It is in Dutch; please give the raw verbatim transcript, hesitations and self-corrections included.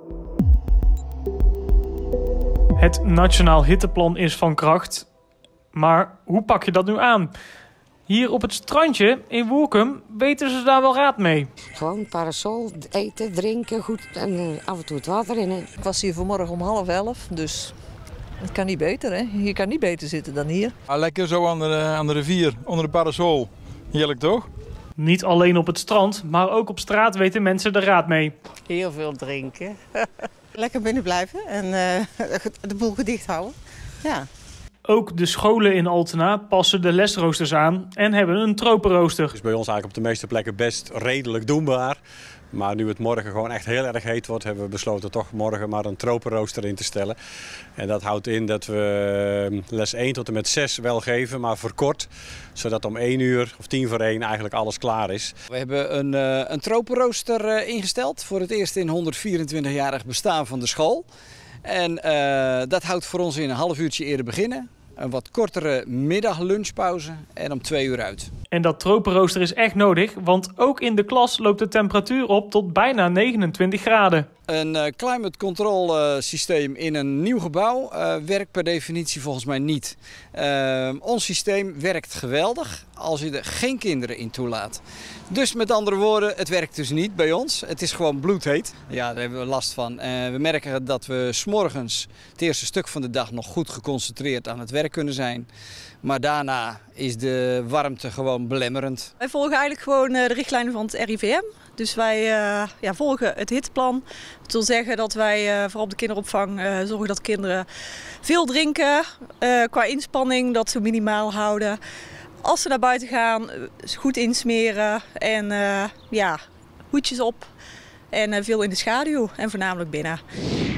Het Nationaal Hitteplan is van kracht. Maar hoe pak je dat nu aan? Hier op het strandje in Woerkum weten ze daar wel raad mee. Gewoon parasol, eten, drinken, goed en uh, af en toe het water in. Hè. Ik was hier vanmorgen om half elf, dus het kan niet beter, hè? Je kan niet beter zitten dan hier. Ah, lekker zo aan de, aan de rivier, onder de parasol. Heerlijk toch? Niet alleen op het strand, maar ook op straat weten mensen de raad mee. Heel veel drinken. Lekker binnen blijven en uh, de boel gedicht houden. Ja. Ook de scholen in Altena passen de lesroosters aan en hebben een tropenrooster. Het is bij ons eigenlijk op de meeste plekken best redelijk doenbaar. Maar nu het morgen gewoon echt heel erg heet wordt, hebben we besloten toch morgen maar een tropenrooster in te stellen. En dat houdt in dat we les één tot en met zes wel geven, maar verkort. Zodat om één uur of tien voor één eigenlijk alles klaar is. We hebben een, uh, een tropenrooster uh, ingesteld voor het eerst in honderdvierentwintig-jarig bestaan van de school. En uh, dat houdt voor ons in een half uurtje eerder beginnen. Een wat kortere middaglunchpauze en om twee uur uit. En dat tropenrooster is echt nodig, want ook in de klas loopt de temperatuur op tot bijna negenentwintig graden. Een uh, climate control uh, systeem in een nieuw gebouw uh, werkt per definitie volgens mij niet. Uh, ons systeem werkt geweldig als je er geen kinderen in toelaat. Dus met andere woorden, het werkt dus niet bij ons. Het is gewoon bloedheet. Ja, daar hebben we last van. Uh, we merken dat we 's morgens het eerste stuk van de dag nog goed geconcentreerd aan het werk kunnen zijn. Maar daarna is de warmte gewoon belemmerend. Wij volgen eigenlijk gewoon de richtlijnen van het R I V M. Dus wij uh, ja, volgen het hitteplan. Dat wil zeggen dat wij uh, vooral op de kinderopvang uh, zorgen dat kinderen veel drinken. Uh, qua inspanning dat ze minimaal houden. Als ze naar buiten gaan, goed insmeren en uh, ja, hoedjes op. En uh, veel in de schaduw en voornamelijk binnen.